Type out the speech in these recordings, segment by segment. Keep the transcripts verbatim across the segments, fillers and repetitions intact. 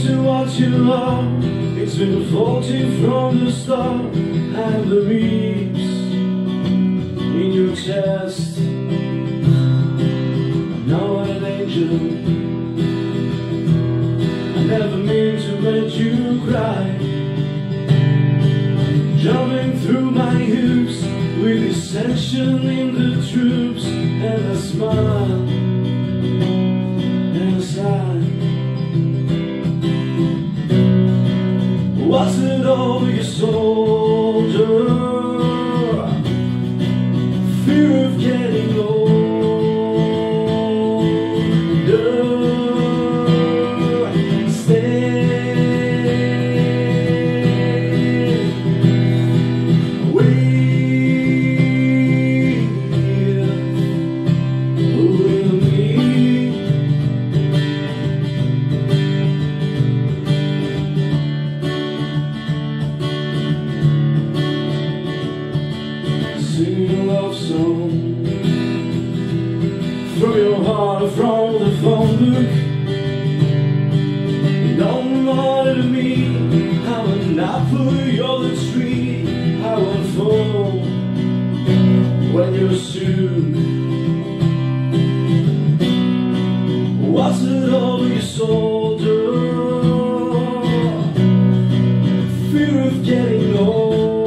to what you are. It's been floating from the start. And the reefs in your chest. Now what an angel. I never meant to make you cry. Jumping through my hoops with dissension in the troops. And I smile and I sigh. Was it all you soldier? Fear of getting older. Stay with me. Sing a love song from your heart, from the phone book. You don't matter to me. I'm an apple, you're the tree. I won't fall when you're soon. What's it all you soldier? Fear of getting old.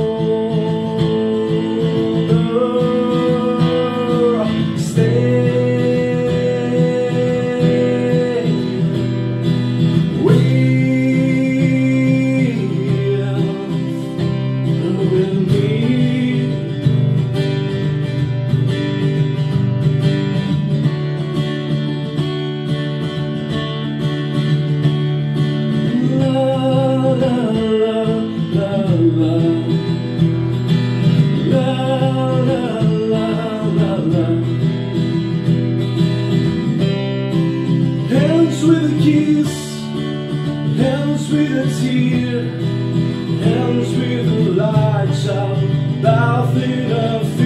Hands with a kiss, hands with a tear, hands with the lights out, bath in a